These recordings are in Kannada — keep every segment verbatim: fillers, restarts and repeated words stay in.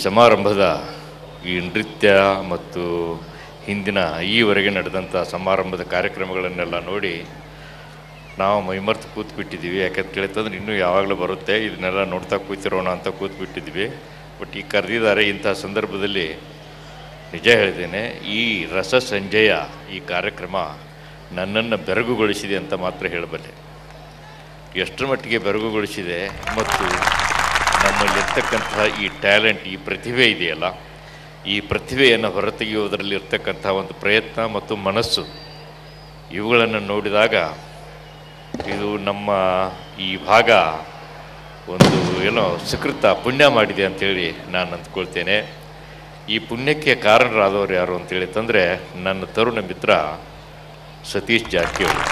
ಸಮಾರಂಭದ ಈ ನೃತ್ಯ ಮತ್ತು ಹಿಂದಿನ ಈವರೆಗೆ ನಡೆದಂಥ ಸಮಾರಂಭದ ಕಾರ್ಯಕ್ರಮಗಳನ್ನೆಲ್ಲ ನೋಡಿ ನಾವು ಮೈಮರ್ತು ಕೂತ್ಬಿಟ್ಟಿದ್ದೀವಿ. ಯಾಕಂತ ಕೇಳ್ತಂದ್ರೆ ಇನ್ನೂ ಯಾವಾಗಲೂ ಬರುತ್ತೆ, ಇದನ್ನೆಲ್ಲ ನೋಡ್ತಾ ಕೂತಿರೋಣ ಅಂತ ಕೂತ್ಬಿಟ್ಟಿದ್ವಿ. ಬಟ್ ಈ ಕರೆದಿದ್ದಾರೆ ಇಂಥ ಸಂದರ್ಭದಲ್ಲಿ ನಿಜ ಹೇಳ್ತೇನೆ, ಈ ರಸ ಸಂಜೆಯ ಈ ಕಾರ್ಯಕ್ರಮ ನನ್ನನ್ನು ಬೆರಗುಗೊಳಿಸಿದೆ ಅಂತ ಮಾತ್ರ ಹೇಳಬಲ್ಲೆ. ಎಷ್ಟರ ಮಟ್ಟಿಗೆ ಬೆರಗುಗೊಳಿಸಿದೆ ಮತ್ತು ನಮ್ಮಲ್ಲಿರ್ತಕ್ಕಂತಹ ಈ ಟ್ಯಾಲೆಂಟ್, ಈ ಪ್ರತಿಭೆ ಇದೆಯಲ್ಲ, ಈ ಪ್ರತಿಭೆಯನ್ನು ಹೊರತೆಗೆಯುವುದರಲ್ಲಿ ಇರ್ತಕ್ಕಂಥ ಒಂದು ಪ್ರಯತ್ನ ಮತ್ತು ಮನಸ್ಸು, ಇವುಗಳನ್ನು ನೋಡಿದಾಗ ಇದು ನಮ್ಮ ಈ ಭಾಗ ಒಂದು ಏನೋ ಸುಕೃತ ಪುಣ್ಯ ಮಾಡಿದೆ ಅಂಥೇಳಿ ನಾನು ಅಂದ್ಕೊಳ್ತೇನೆ. ಈ ಪುಣ್ಯಕ್ಕೆ ಕಾರಣರಾದವರು ಯಾರು ಅಂತೇಳಿ ತಂದರೆ ನನ್ನ ತರುಣ ಮಿತ್ರ ಸತೀಶ್ ಜಾರಕಿಹೊಳಿ.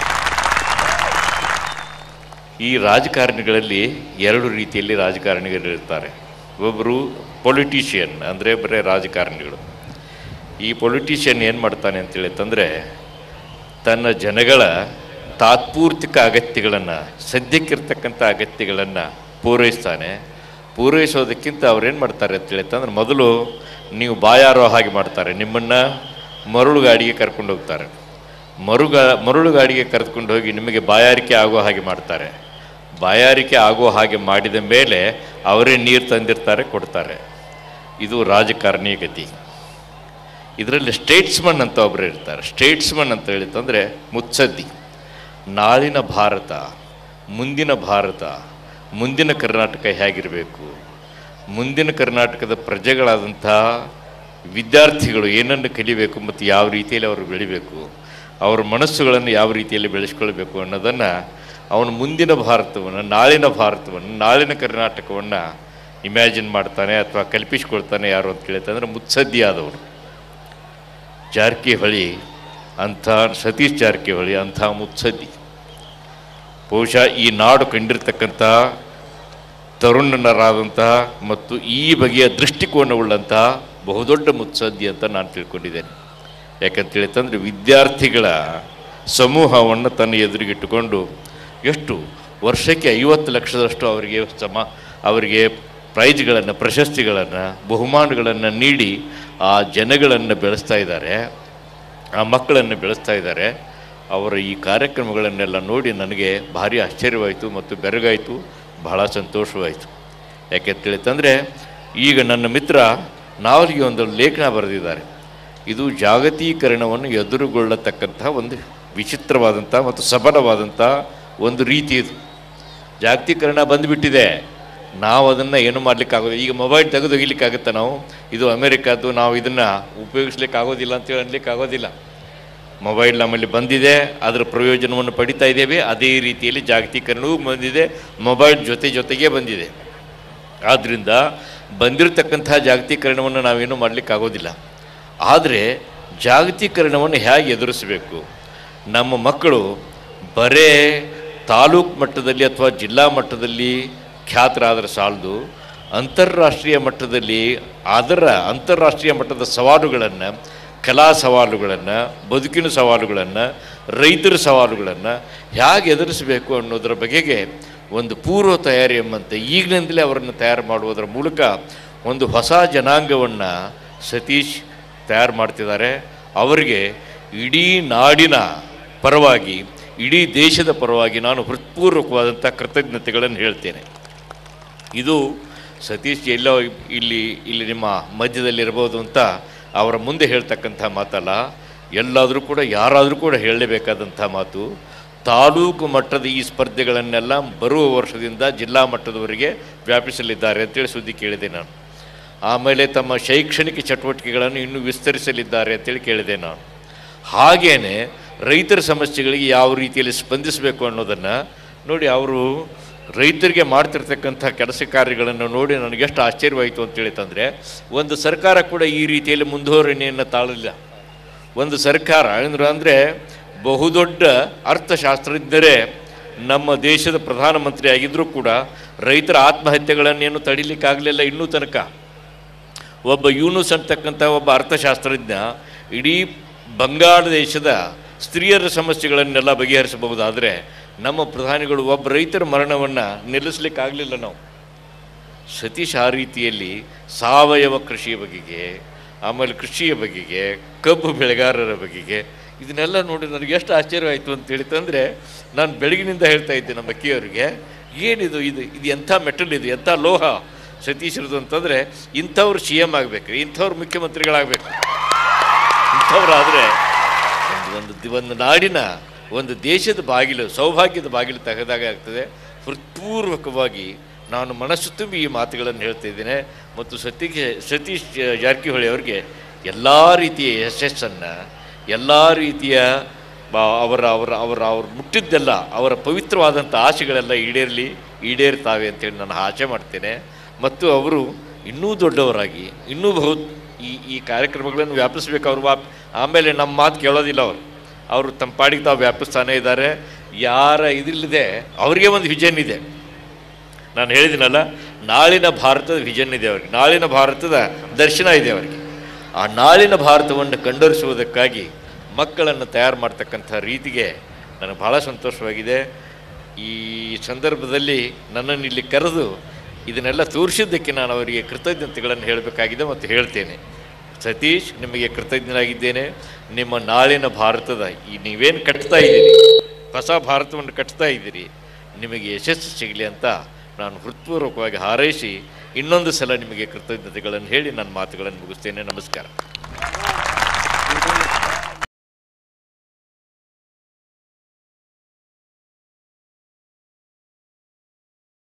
ಈ ರಾಜಕಾರಣಿಗಳಲ್ಲಿ ಎರಡು ರೀತಿಯಲ್ಲಿ ರಾಜಕಾರಣಿಗಳಿರ್ತಾರೆ. ಒಬ್ಬರು ಪೊಲಿಟಿಷಿಯನ್, ಅಂದರೆ ಬರೀ ರಾಜಕಾರಣಿಗಳು. ಈ ಪೊಲಿಟಿಷಿಯನ್ ಏನು ಮಾಡ್ತಾನೆ ಅಂತೇಳಿ ತಂದರೆ ತನ್ನ ಜನಗಳ ತಾತ್ಪೂರ್ತಿಕ ಅಗತ್ಯಗಳನ್ನು, ಸದ್ಯಕ್ಕಿರ್ತಕ್ಕಂಥ ಅಗತ್ಯಗಳನ್ನು ಪೂರೈಸ್ತಾನೆ. ಪೂರೈಸೋದಕ್ಕಿಂತ ಅವ್ರೇನು ಮಾಡ್ತಾರೆ ಅಂತೇಳಿ ತಂದ್ರೆ ಮೊದಲು ನೀವು ಬಾಯಾರೋ ಹಾಗೆ ಮಾಡ್ತಾರೆ, ನಿಮ್ಮನ್ನು ಮರಳುಗಾಡಿಗೆ ಕರ್ಕೊಂಡು ಹೋಗ್ತಾರೆ. ಮರುಗಾ ಮರಳುಗಾಡಿಗೆ ಕರೆದುಕೊಂಡು ಹೋಗಿ ನಿಮಗೆ ಬಾಯಾರಿಕೆ ಆಗೋ ಹಾಗೆ ಮಾಡ್ತಾರೆ. ಬಾಯಾರಿಕೆ ಆಗೋ ಹಾಗೆ ಮಾಡಿದ ಮೇಲೆ ಅವರೇ ನೀರು ತಂದಿರ್ತಾರೆ, ಕೊಡ್ತಾರೆ. ಇದು ರಾಜಕಾರಣಿ ಗತಿ. ಇದರಲ್ಲಿ ಸ್ಟೇಟ್ಸ್ಮನ್ ಅಂತ ಒಬ್ಬರು ಇರ್ತಾರೆ. ಸ್ಟೇಟ್ಸ್ಮನ್ ಅಂತ ಹೇಳಿತಂದರೆ ಮುತ್ಸದ್ದಿ. ನಾಳಿನ ಭಾರತ, ಮುಂದಿನ ಭಾರತ, ಮುಂದಿನ ಕರ್ನಾಟಕ ಹೇಗಿರಬೇಕು, ಮುಂದಿನ ಕರ್ನಾಟಕದ ಪ್ರಜೆಗಳಾದಂಥ ವಿದ್ಯಾರ್ಥಿಗಳು ಏನನ್ನು ಕಲಿಬೇಕು ಮತ್ತು ಯಾವ ರೀತಿಯಲ್ಲಿ ಅವರು ಬೆಳಿಬೇಕು, ಅವರ ಮನಸ್ಸುಗಳನ್ನು ಯಾವ ರೀತಿಯಲ್ಲಿ ಬೆಳೆಸ್ಕೊಳ್ಬೇಕು ಅನ್ನೋದನ್ನು ಅವನು ಮುಂದಿನ ಭಾರತವನ್ನು, ನಾಳಿನ ಭಾರತವನ್ನು, ನಾಳಿನ ಕರ್ನಾಟಕವನ್ನು ಇಮ್ಯಾಜಿನ್ ಮಾಡ್ತಾನೆ ಅಥವಾ ಕಲ್ಪಿಸ್ಕೊಳ್ತಾನೆ. ಯಾರು ಅಂತ ಕೇಳ್ತಂದ್ರೆ ಮುತ್ಸದ್ದಿ ಆದವರು. ಜಾರಕಿಹೊಳಿ ಅಂಥ, ಸತೀಶ್ ಜಾರಕಿಹೊಳಿ ಅಂಥ ಮುತ್ಸದ್ದಿ. ಬಹುಶಃ ಈ ನಾಡು ಕಂಡಿರ್ತಕ್ಕಂಥ ತರುಣರಾದಂತಹ ಮತ್ತು ಈ ಬಗೆಯ ದೃಷ್ಟಿಕೋನವುಳ್ಳಂತಹ ಬಹುದೊಡ್ಡ ಮುತ್ಸದ್ದಿ ಅಂತ ನಾನು ತಿಳ್ಕೊಂಡಿದ್ದೇನೆ. ಯಾಕಂತೇಳಿ ತಂದರೆ ವಿದ್ಯಾರ್ಥಿಗಳ ಸಮೂಹವನ್ನು ತನ್ನ ಎದುರಿಗಿಟ್ಟುಕೊಂಡು ಎಷ್ಟು ವರ್ಷಕ್ಕೆ ಐವತ್ತು ಲಕ್ಷದಷ್ಟು ಅವರಿಗೆ ಸಮ ಅವರಿಗೆ ಪ್ರೈಜ್ಗಳನ್ನು, ಪ್ರಶಸ್ತಿಗಳನ್ನು, ಬಹುಮಾನಗಳನ್ನು ನೀಡಿ ಆ ಜನಗಳನ್ನು ಬೆಳೆಸ್ತಾ ಇದ್ದಾರೆ, ಆ ಮಕ್ಕಳನ್ನು ಬೆಳೆಸ್ತಾ ಇದ್ದಾರೆ. ಅವರ ಈ ಕಾರ್ಯಕ್ರಮಗಳನ್ನೆಲ್ಲ ನೋಡಿ ನನಗೆ ಭಾರಿ ಆಶ್ಚರ್ಯವಾಯಿತು ಮತ್ತು ಬೆರಗಾಯಿತು, ಬಹಳ ಸಂತೋಷವಾಯಿತು. ಯಾಕೆಂತೇಳಿ ತಂದರೆ ಈಗ ನನ್ನ ಮಿತ್ರ ನಾವಲಿಗೆ ಒಂದು ಲೇಖನ ಬರೆದಿದ್ದಾರೆ. ಇದು ಜಾಗತೀಕರಣವನ್ನು ಎದುರುಗೊಳ್ಳತಕ್ಕಂಥ ಒಂದು ವಿಚಿತ್ರವಾದಂಥ ಮತ್ತು ಸಬಲವಾದಂಥ ಒಂದು ರೀತಿ. ಇದು ಜಾಗತೀಕರಣ ಬಂದುಬಿಟ್ಟಿದೆ, ನಾವು ಅದನ್ನು ಏನು ಮಾಡಲಿಕ್ಕಾಗೋದು. ಈಗ ಮೊಬೈಲ್ ತೆಗೆದು ಒಗಿಲಿಕ್ಕಾಗುತ್ತೆ ನಾವು, ಇದು ಅಮೇರಿಕಾದ್ದು, ನಾವು ಇದನ್ನು ಉಪಯೋಗಿಸ್ಲಿಕ್ಕೆ ಆಗೋದಿಲ್ಲ ಅಂತೇಳಿ ಅನ್ಲಿಕ್ಕೆ ಆಗೋದಿಲ್ಲ. ಮೊಬೈಲ್ ನಮ್ಮಲ್ಲಿ ಬಂದಿದೆ, ಅದರ ಪ್ರಯೋಜನವನ್ನು ಪಡಿತಾ ಇದ್ದೇವೆ. ಅದೇ ರೀತಿಯಲ್ಲಿ ಜಾಗತೀಕರಣವೂ ಬಂದಿದೆ, ಮೊಬೈಲ್ ಜೊತೆ ಜೊತೆಗೇ ಬಂದಿದೆ. ಆದ್ದರಿಂದ ಬಂದಿರತಕ್ಕಂಥ ಜಾಗತೀಕರಣವನ್ನು ನಾವೇನು ಮಾಡಲಿಕ್ಕಾಗೋದಿಲ್ಲ. ಆದರೆ ಜಾಗತೀಕರಣವನ್ನು ಹೇಗೆ ಎದುರಿಸಬೇಕು? ನಮ್ಮ ಮಕ್ಕಳು ಬರೇ ತಾಲೂಕು ಮಟ್ಟದಲ್ಲಿ ಅಥವಾ ಜಿಲ್ಲಾ ಮಟ್ಟದಲ್ಲಿ ಖ್ಯಾತರಾದರೆ ಸಾಲದು, ಅಂತಾರಾಷ್ಟ್ರೀಯ ಮಟ್ಟದಲ್ಲಿ ಅದರ ಅಂತಾರಾಷ್ಟ್ರೀಯ ಮಟ್ಟದ ಸವಾಲುಗಳನ್ನು, ಕಲಾ ಸವಾಲುಗಳನ್ನು, ಬದುಕಿನ ಸವಾಲುಗಳನ್ನು, ರೈತರ ಸವಾಲುಗಳನ್ನು ಹೇಗೆ ಎದುರಿಸಬೇಕು ಅನ್ನೋದರ ಬಗೆಗೆ ಒಂದು ಪೂರ್ವ ತಯಾರಿ ಎಂಬಂತೆ ಈಗಿನಿಂದಲೇ ಅವರನ್ನು ತಯಾರು ಮಾಡುವುದರ ಮೂಲಕ ಒಂದು ಹೊಸ ಜನಾಂಗವನ್ನು ಸತೀಶ್ ತಯಾರು ಮಾಡ್ತಿದ್ದಾರೆ. ಅವರಿಗೆ ಇಡೀ ನಾಡಿನ ಪರವಾಗಿ, ಇಡೀ ದೇಶದ ಪರವಾಗಿ ನಾನು ಹೃತ್ಪೂರ್ವಕವಾದಂಥ ಕೃತಜ್ಞತೆಗಳನ್ನು ಹೇಳ್ತೇನೆ. ಇದು ಸತೀಶ್ ಎಲ್ಲೋ ಇಲ್ಲಿ ಇಲ್ಲಿ ನಿಮ್ಮ ಮಧ್ಯದಲ್ಲಿರ್ಬೋದು ಅಂತ ಅವರ ಮುಂದೆ ಹೇಳ್ತಕ್ಕಂಥ ಮಾತಲ್ಲ, ಎಲ್ಲಾದರೂ ಕೂಡ ಯಾರಾದರೂ ಕೂಡ ಹೇಳಲೇಬೇಕಾದಂಥ ಮಾತು. ತಾಲೂಕು ಮಟ್ಟದ ಈ ಸ್ಪರ್ಧೆಗಳನ್ನೆಲ್ಲ ಬರುವ ವರ್ಷದಿಂದ ಜಿಲ್ಲಾ ಮಟ್ಟದವರೆಗೆ ವ್ಯಾಪಿಸಲಿದ್ದಾರೆ ಅಂತೇಳಿ ಸುದ್ದಿ ಕೇಳಿದೆ ನಾನು. ಆಮೇಲೆ ತಮ್ಮ ಶೈಕ್ಷಣಿಕ ಚಟುವಟಿಕೆಗಳನ್ನು ಇನ್ನೂ ವಿಸ್ತರಿಸಲಿದ್ದಾರೆ ಅಂತೇಳಿ ಕೇಳಿದೆ ನಾನು. ಹಾಗೇನೆ ರೈತರ ಸಮಸ್ಯೆಗಳಿಗೆ ಯಾವ ರೀತಿಯಲ್ಲಿ ಸ್ಪಂದಿಸಬೇಕು ಅನ್ನೋದನ್ನು ನೋಡಿ, ಅವರು ರೈತರಿಗೆ ಮಾಡ್ತಿರ್ತಕ್ಕಂಥ ಕೆಲಸ ಕಾರ್ಯಗಳನ್ನು ನೋಡಿ ನನಗೆಷ್ಟು ಆಶ್ಚರ್ಯವಾಯಿತು ಅಂತೇಳಿ ತಂದರೆ, ಒಂದು ಸರ್ಕಾರ ಕೂಡ ಈ ರೀತಿಯಲ್ಲಿ ಮುಂದುವರಣೆಯನ್ನು ತಾಳಲಿಲ್ಲ. ಒಂದು ಸರ್ಕಾರ ಅಂದ್ರೆ ಅಂದರೆ ಬಹುದೊಡ್ಡ ಅರ್ಥಶಾಸ್ತ್ರಜ್ಞರೇ ನಮ್ಮ ದೇಶದ ಪ್ರಧಾನಮಂತ್ರಿ ಆಗಿದ್ದರೂ ಕೂಡ ರೈತರ ಆತ್ಮಹತ್ಯೆಗಳನ್ನೇನು ತಡಿಲಿಕ್ಕಾಗಲಿಲ್ಲ ಇನ್ನೂ ತನಕ. ಒಬ್ಬ ಯೂನುಸ್ ಅಂತಕ್ಕಂಥ ಒಬ್ಬ ಅರ್ಥಶಾಸ್ತ್ರಜ್ಞ ಇಡೀ ಬಂಗಾಳ ದೇಶದ ಸ್ತ್ರೀಯರ ಸಮಸ್ಯೆಗಳನ್ನೆಲ್ಲ ಬಗೆಹರಿಸಬಹುದಾದರೆ ನಮ್ಮ ಪ್ರಧಾನಿಗಳು ಒಬ್ಬ ರೈತರ ಮರಣವನ್ನು ನಿಲ್ಲಿಸಲಿಕ್ಕಾಗಲಿಲ್ಲ. ನಾವು ಸತೀಶ್ ಆ ರೀತಿಯಲ್ಲಿ ಸಾವಯವ ಕೃಷಿಯ ಬಗೆಗೆ, ಆಮೇಲೆ ಕೃಷಿಯ ಬಗೆಗೆ, ಕಬ್ಬು ಬೆಳೆಗಾರರ ಬಗೆಗೆ ಇದನ್ನೆಲ್ಲ ನೋಡಿ ನನಗೆ ಎಷ್ಟು ಆಶ್ಚರ್ಯವಾಯಿತು ಅಂತ ಹೇಳಿತಂದರೆ, ನಾನು ಬೆಳಗಿನಿಂದ ಹೇಳ್ತಾ ಇದ್ದೆ ನಮ್ಮ ಅಕ್ಕಿಯವರಿಗೆ, ಏನಿದು ಇದು ಇದು ಎಂಥ ಮೆಟಲ್, ಇದು ಎಂಥ ಲೋಹ ಸತೀಶ್ರದು ಅಂತಂದರೆ, ಇಂಥವ್ರು ಸಿ ಎಮ್ ಆಗಬೇಕು, ಇಂಥವ್ರು ಮುಖ್ಯಮಂತ್ರಿಗಳಾಗಬೇಕು. ಇಂಥವ್ರಾದರೆ ಒಂದು ಒಂದು ಒಂದು ನಾಡಿನ, ಒಂದು ದೇಶದ ಬಾಗಿಲು, ಸೌಭಾಗ್ಯದ ಬಾಗಿಲು ತೆಗೆದಾಗ ಆಗ್ತದೆ. ಹೃತ್ಪೂರ್ವಕವಾಗಿ ನಾನು ಮನಸ್ಸು ತುಂಬಿ ಈ ಮಾತುಗಳನ್ನು ಹೇಳ್ತಾ ಇದ್ದೇನೆ. ಮತ್ತು ಸತೀಶ್ ಸತೀಶ್ ಜಾರಕಿಹೊಳಿ ಅವರಿಗೆ ಎಲ್ಲ ರೀತಿಯ ಯಶಸ್ಸನ್ನು, ಎಲ್ಲ ರೀತಿಯ ಅವರ ಅವರ ಅವರ ಅವ್ರು ಮುಟ್ಟಿದ್ದೆಲ್ಲ, ಅವರ ಪವಿತ್ರವಾದಂಥ ಆಸೆಗಳೆಲ್ಲ ಈಡೇರಲಿ, ಈಡೇರ್ತಾವೆ ಅಂತೇಳಿ ನಾನು ಆಸೆ ಮಾಡ್ತೇನೆ. ಮತ್ತು ಅವರು ಇನ್ನೂ ದೊಡ್ಡವರಾಗಿ ಇನ್ನೂ ಬಹು ಈ ಈ ಕಾರ್ಯಕ್ರಮಗಳನ್ನು ವ್ಯಾಪಿಸ್ಬೇಕು. ಅವರು ವಾಪ್ ಆಮೇಲೆ ನಮ್ಮ ಮಾತು ಕೇಳೋದಿಲ್ಲ. ಅವರು ಅವರು ತಮ್ಮ ಪಾಡಿಗೆ ತಾವು ವ್ಯಾಪಿಸ್ತಾನೇ ಇದ್ದಾರೆ. ಯಾರ ಇದಿಲ್ಲದೆ ಅವರಿಗೆ ಒಂದು ವಿಷನ್ ಇದೆ. ನಾನು ಹೇಳಿದ್ದೀನಲ್ಲ, ನಾಳಿನ ಭಾರತದ ವಿಷನ್ ಇದೆ ಅವರಿಗೆ, ನಾಳಿನ ಭಾರತದ ದರ್ಶನ ಇದೆ ಅವರಿಗೆ. ಆ ನಾಳಿನ ಭಾರತವನ್ನು ಕಂಡರಿಸುವುದಕ್ಕಾಗಿ ಮಕ್ಕಳನ್ನು ತಯಾರು ಮಾಡ್ತಕ್ಕಂಥ ರೀತಿಗೆ ನನಗೆ ಭಾಳ ಸಂತೋಷವಾಗಿದೆ. ಈ ಸಂದರ್ಭದಲ್ಲಿ ನನ್ನನ್ನು ಇಲ್ಲಿ ಕರೆದು ಇದನ್ನೆಲ್ಲ ತೋರಿಸಿದ್ದಕ್ಕೆ ನಾನು ಅವರಿಗೆ ಕೃತಜ್ಞತೆಗಳನ್ನು ಹೇಳಬೇಕಾಗಿದೆ ಮತ್ತು ಹೇಳ್ತೇನೆ. ಸತೀಶ್, ನಿಮಗೆ ಕೃತಜ್ಞನಾಗಿದ್ದೇನೆ. ನಿಮ್ಮ ನಾಳಿನ ಭಾರತದ ಈ ನೀವೇನು ಕಟ್ತಾ ಇದ್ದೀರಿ, ಹೊಸ ಭಾರತವನ್ನು ಕಟ್ತಾ ಇದ್ದೀರಿ, ನಿಮಗೆ ಯಶಸ್ಸು ಸಿಗಲಿ ಅಂತ ನಾನು ಹೃತ್ಪೂರ್ವಕವಾಗಿ ಹಾರೈಸಿ ಇನ್ನೊಂದು ಸಲ ನಿಮಗೆ ಕೃತಜ್ಞತೆಗಳನ್ನು ಹೇಳಿ ನನ್ನ ಮಾತುಗಳನ್ನು ಮುಗಿಸ್ತೇನೆ. ನಮಸ್ಕಾರ.